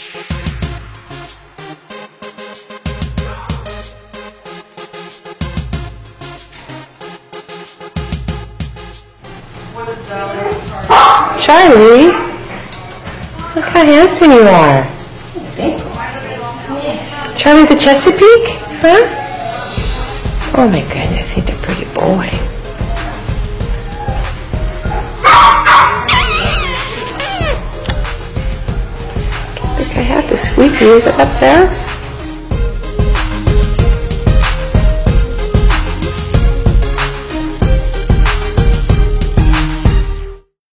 Charlie, look how handsome you are. Charlie the Chesapeake? Huh? Oh my goodness, he's a pretty boy. I think I have the squeaky. Is it up there?